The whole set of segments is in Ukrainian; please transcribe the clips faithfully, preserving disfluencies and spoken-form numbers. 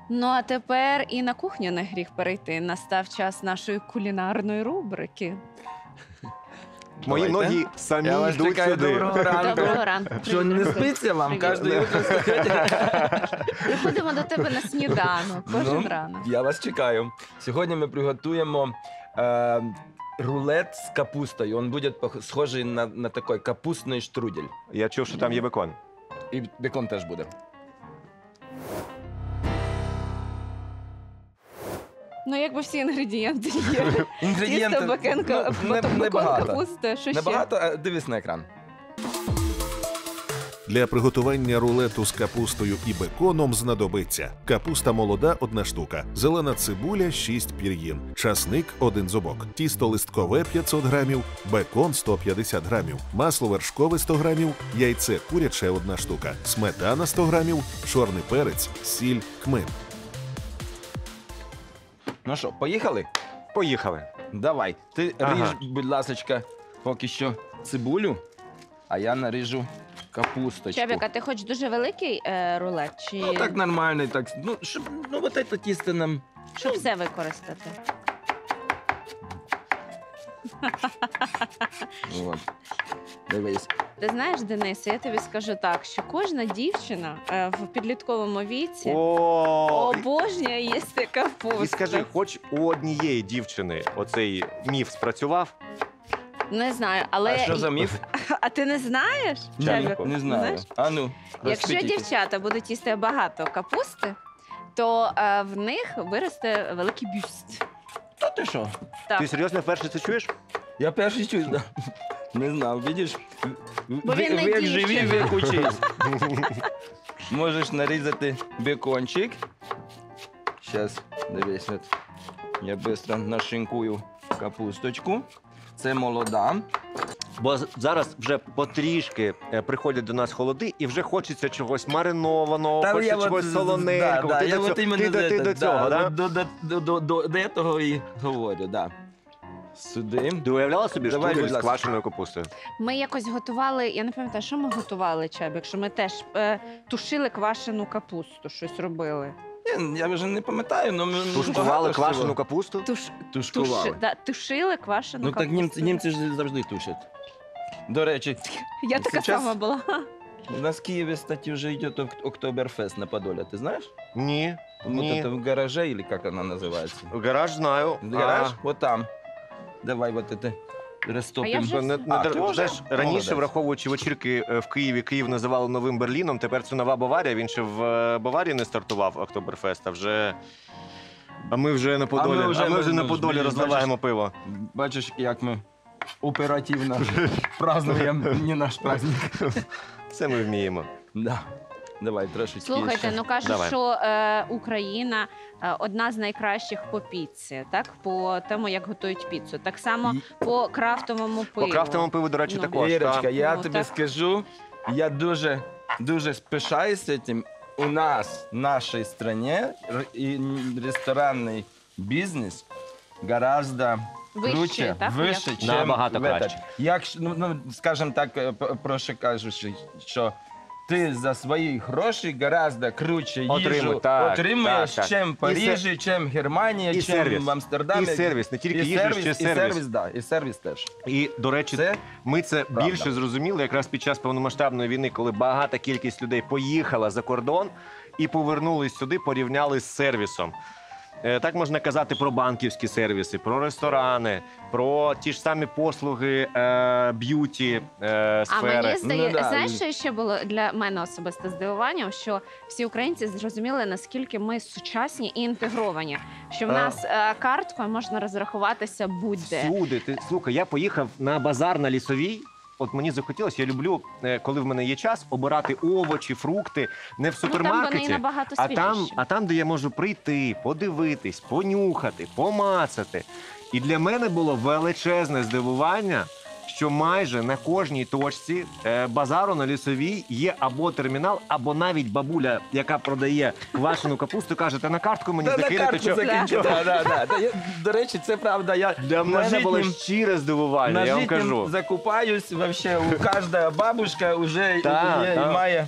Ну, а тепер і на кухню не гріх перейти. Настав час нашої кулінарної рубрики. Мої Давайте. ноги самі Я вас йдуть чекаю. сюди. Доброго ранку. Доброго ранку. Що, не Привіт. спиться вам? Привіт. Кожне утро встаєте? Приходимо до тебе на сніданок, кожен Ну, ранок. Я вас чекаю. Сьогодні ми приготуємо е, рулет з капустою. Він буде пох- схожий на, на такий капустний штрудель. Я чув, що там є бекон. І бекон теж буде. Ну, якби всі інгредієнти є. Інгредієнти Тісто, бекенка, ну, не- бекон, небагато. капуста, що ще? Небагато, а дивись на екран. Для приготування рулету з капустою і беконом знадобиться капуста молода – одна штука, зелена цибуля – шість пір'їн, часник – один зубок, тісто листкове – п'ятсот грамів, бекон – сто п'ятдесят грамів, масло вершкове – сто грамів, яйце куряче – одна штука, сметана – сто грамів, чорний перець, сіль, кмин. Ну що, поїхали? Поїхали. Давай. Ти Ага. ріж, будь ласка, поки що цибулю, а я наріжу капусточку. Чебік, а ти хочеш дуже великий е, рулет? Чи Ну так нормально, так. Ну, щоб, ну вот это тісто нам. щоб все використати? От. Дивись. Ти знаєш, Денис, я тобі скажу так, що кожна дівчина е, в підлітковому віці О, обожнює їсти капусту. і скажи, хоч у однієї дівчини оцей міф спрацював? Не знаю, але... А що за міф? А ти не знаєш? Ні, Чебік? не знаю. Знаєш? А ну, Якщо розсвітіть. дівчата будуть їсти багато капусти, то е, в них виросте великий бюст. Та ти що? Так. Ти серйозно вперше це чуєш? Я перший чую, да. Не знав, видиш? Бо він не Век живі, дівчина. век учись. Можеш нарізати бекончик. Зараз, дивись, от. Я швидко нашинкую капусточку. Це молода. Бо з- зараз вже потрішки е, приходять до нас холоди, і вже хочеться чогось маринованого, Та хочеться я чогось от, солоненького. Да, Ти, да, я до, от цього, іменно ти, до, за ти це, до цього, да? да? До, до, до, до, до, до того і говорю, да. Сюди. Ти уявляла собі Давай, штрудель будь з ласка. квашеною капустою? Ми якось готували, я не пам'ятаю, що ми готували, Чебік, що ми теж е, тушили квашену капусту, щось робили. Ні, я вже не пам'ятаю, але ми Тушкували багато квашену всього. капусту? Туш, Тушкували. туши, да, тушили квашену Ну капусту. так німці, німці ж завжди тушать. До речі, Я така Сейчас- сама була. у нас в Киеве, кстати, уже идет ок- Октоберфест на Подоле, ты знаешь? Ні. Вот Ні. это в гараже, или как она называется? Гараж знаю. Гараж? А, Вот там. Давай вот это растопим. А я вже- Не, не, А, др- ти вже? знаєш, раніше, Молодець. враховуючи вечірки е, в Києві, Київ називали Новим Берліном, тепер це Нова Баварія, він ще в е, Баварії не стартував Октоберфест, а вже... А ми вже на Подолі, а ми вже- вже, ми- на ми- Подолі бачиш- розливаємо пиво. Бачиш, як ми оперативно празднуємо не наш праздник. Це ми вміємо. Да. Давай, трошечки Слухайте, ще. ну кажуть, Давай. що е, Україна е, одна з найкращих по піці, так? По тому, як готують піцу. Так само І- по крафтовому пиву. По крафтовому пиву, до речі, Ну. також. Ірочка, та. я Ну, тобі так. скажу, я дуже, дуже спишаюся цим. У нас, в нашій країні, р- і м, ресторанний бізнес гораздо Вище, круче, так? вище, Як? чим Набагато в этот. краще. Якщо, ну, ну, скажімо так, е, п- проще кажучи, що ти за свої гроші гораздо круче їжу Отримуй, так, отримуєш, так, так. чим в І Парижі, чим в Германії, і чим сервіс. в Амстердамі. І сервіс, не тільки і їжу, сервіс, ще і сервіс. сервіс, да, і сервіс теж. І, до речі, Це ми це правда. більше зрозуміли якраз під час повномасштабної війни, коли багата кількість людей поїхала за кордон і повернулись сюди, порівняли з сервісом. Е, Так можна казати про банківські сервіси, про ресторани, про ті ж самі послуги е, б'юті е, А сфери. мені здається, Ну, да. знаєш, що ще було для мене особисто здивуванням, що всі українці зрозуміли, наскільки ми сучасні і інтегровані. Що в А. нас е, карткою можна розрахуватися будь-де. Всюди. Ти слухай, я поїхав на базар на Лісовій. От мені захотілося, я люблю, е, коли в мене є час, обирати овочі, фрукти не в Ну, там вони супермаркеті, набагато а свіжіші. там, а там, де я можу прийти, подивитись, понюхати, помацати. І для мене було величезне здивування, що майже на кожній точці е, базару на Лісовій є або термінал, або навіть бабуля, яка продає квашену капусту, каже, та на картку мені Та на закинете. картку що-» закиньте, да, да, да. Та я- До речі, це правда. Я Для на мене було житнім- щире здивування, на я вам житнім кажу. закупаюсь, вообще у кожна бабушка вже Та, є, та. і має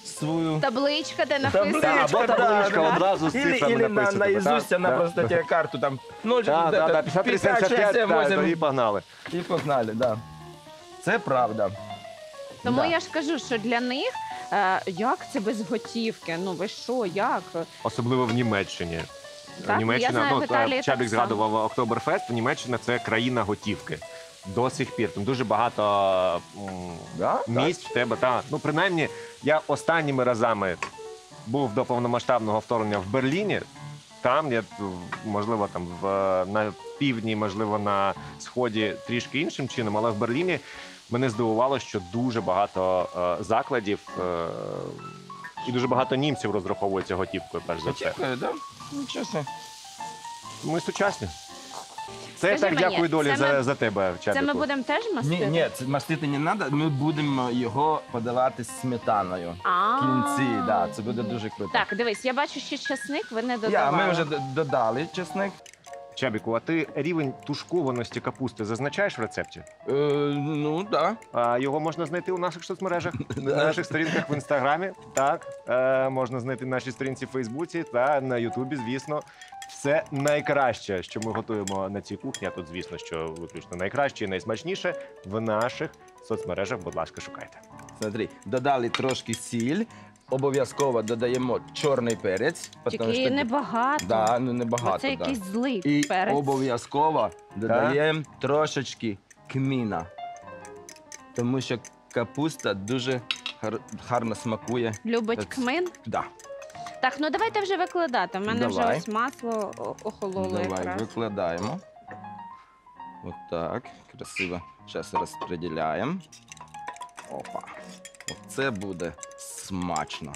свою... Табличка, де Табличка, написано. або табличка да. одразу з Или, цифрами или на, написано, наизусть так, она так. просто тебе карту там ноль, Так, так, так, п'ятдесят три сімдесят п'ять, семь, так, восемь, і погнали. і погнали, да. Це правда. Тому Да. я ж кажу, що для них е, як це без готівки? Ну ви що, як? Особливо в Німеччині. Так? Німеччина, Я знаю, в ну, Італії Чабік так згадував Октоберфест, Німеччина це країна готівки. До сих пір. Там дуже багато м, Да? місць в тебе. Та, ну, принаймні, я останніми разами був до повномасштабного вторгнення в Берліні. Там, я, можливо, там в, на півдні, можливо, на сході трішки іншим чином, але в Берліні мене здивувало, що дуже багато е, закладів е, і дуже багато німців розраховуються готівкою, перш за все. Готівкою, да? Ну, чесно. Ми сучасні. Це я Скажи так мені, дякую долі це за, ми- за тебе, Це Чабіку. ми будемо теж мастити? Ні, ні, це мастити не треба, ми будемо його подавати з сметаною. А. Кінці, да, це буде дуже круто. Так, дивись, я бачу, що часник ви не Я, додавали. ми вже д- додали чесник. Чабіку, а ти рівень тушкованості капусти зазначаєш в рецепті? Е, ну, так. А, його можна знайти у наших соцмережах, Да. на наших сторінках в інстаграмі. Так, е, можна знайти на нашій сторінці в Фейсбуці та на Ютубі, звісно. Все найкраще, що ми готуємо на цій кухні. А тут, звісно, що виключно найкраще і найсмачніше в наших соцмережах. Будь ласка, шукайте. Смотри, додали трошки сіль, обов'язково додаємо чорний перець. потому Тільки що- небагато. Да, ну небагато. Це да. якийсь злий І перець. обов'язково додаємо трошечки кміна. Тому що капуста дуже гар- гарно смакує. Любить Це- кмин. Да. Так, ну давайте вже викладати. У мене Давай. вже ось масло о- охололо Давай якраз. викладаємо. От так, красиво. Зараз розподіляємо. Опа. Оце буде смачно.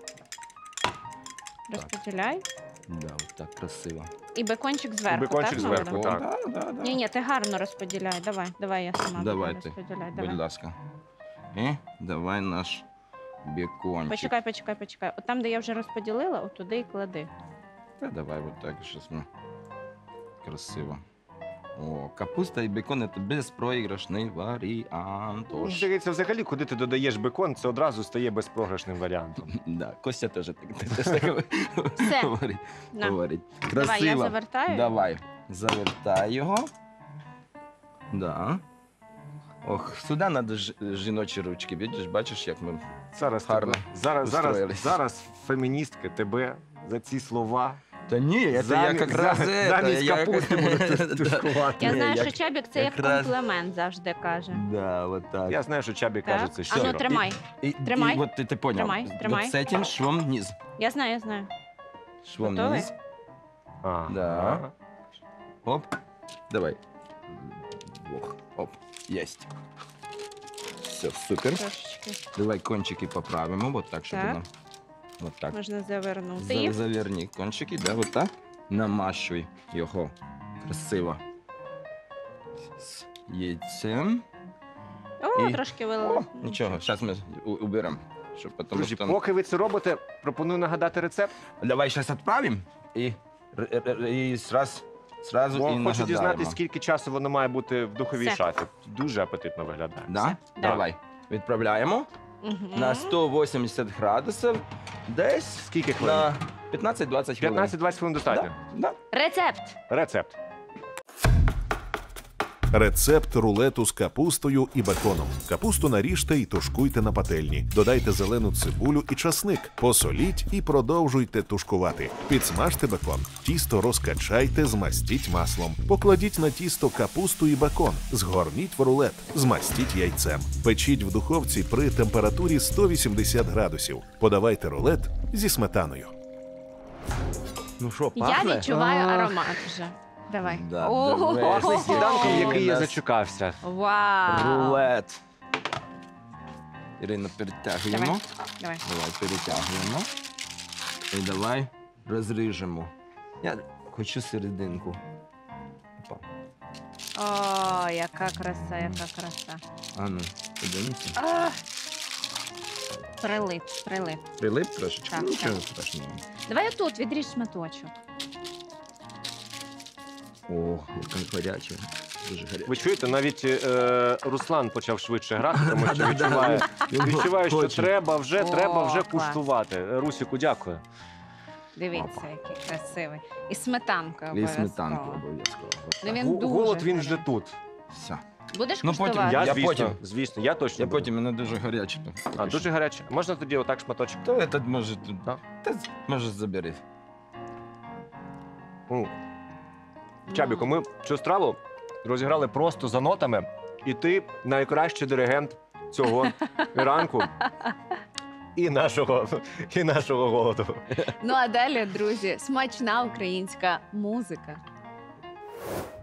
Розподіляй. Да, от так красиво. І бекончик зверху, бекончик так? зверху, Мавро? так. Да, да, да. Ні, ні, ти гарно розподіляй. Давай, давай я сама буду Давайте, розподіляй. будь Давай. ласка. І давай наш бекончик. Почекай, почекай, почекай. От там, де я вже розподілила, от туди і клади. Та давай вот так, щас ми. Красиво. О, капуста і бекон – це безпроіграшний варіант. Ну, Тож, Здається, взагалі, куди ти додаєш бекон, це одразу стає безпрограшним варіантом. да, Костя теж так, теж так Все. говорить. На. говорить. Давай, я Красиво. завертаю. Давай, завертай його. Да. Ох, сюди треба жіночі ручки. Бачиш, бачиш, як ми... Зараз, Гарно тебе- зараз, зараз, устроїлись. зараз феміністки тебе за ці слова Та ні, це я замі- якраз... за- це, замість я- капусти будуть Да. тушкувати. Я Ні, знаю, як- що Чабік це як якраз- комплімент завжди каже. Да, вот так. Я знаю, що Чабі Так? каже це А ну щиро. тримай. И, Тримай. И вот ты, ты понял. Тримай, тримай. Вот с этим швом вниз. Я знаю, я знаю. Швом Готовый? вниз. Ага. Да. Оп. Давай. Ох, оп. Есть. Все, супер. Трошечки Давай кончики поправим. Вот так, чтобы Так. нам... Вот так. можна завернути За, їх. заверни кончики, да, вот так. Намащуй його. Красиво. З яйцем. О, І- трошки О, вилили. нічого, зараз ми у- уберемо. Щоб потім... Друзі, поки ви це робите, пропоную нагадати рецепт. Давай сейчас отправим и, р- р- и сразу, сразу Бо и хочу нагадаємо. дізнатися, скільки часу воно має бути в духовій Все. шафі. Дуже апетитно виглядає. Да? Все, Давай. Відправляємо Мгм. на сто вісімдесят градусів, десь Скільки хвилин? на п'ятнадцять-двадцять хвилин. п'ятнадцять-двадцять хвилин достатньо. Да, да. Рецепт. Рецепт. Рецепт рулету з капустою і беконом. Капусту наріжте і тушкуйте на пательні. Додайте зелену цибулю і часник. Посоліть і продовжуйте тушкувати. Підсмажте бекон. Тісто розкачайте, змастіть маслом. Покладіть на тісто капусту і бекон. Згорніть в рулет. Змастіть яйцем. Печіть в духовці при температурі сто вісімдесят градусів. Подавайте рулет зі сметаною. Ну що, Я пахне? відчуваю А. аромат вже. Давай. Да, Ого. давай. Пахне сніданком, Ого. який я Нас- зачекався. Вау. Рулет. Ірина, перетягуємо. Давай. Давай. Давай, перетягуємо. І давай розріжемо. Я хочу серединку. Опа. О, яка краса, яка краса. А ну, подивимося. А. Прилип, прилип. Прилип трошечки? Так, Нічого так. страшного. Давай отут відріж шматочок. О, яка гаряча. Дуже гаряче. Ви чуєте, навіть е, Руслан почав швидше грати, тому що Да-да-да. відчуває, Йому відчуває, що хоче. треба вже, О, треба вже клас. куштувати. Русіку, дякую. Дивіться, Опа. який красивий. І сметанка І обов'язково. сметанку обов'язково. От Ну, так. він Гу- дуже Голод він вже гарячий. тут. Все. Будеш Ну, потім куштувати? Я, Я звісно, потім. звісно, я точно Я буду. потім, мене дуже гаряче. А, дуже гаряче. Можна тоді отак шматочок? То этот може тут. Да. Та з- може забери. М. Чабіко, ми цю страву розіграли просто за нотами, і ти найкращий диригент цього ранку і нашого, і нашого голоду. Ну а далі, друзі, смачна українська музика.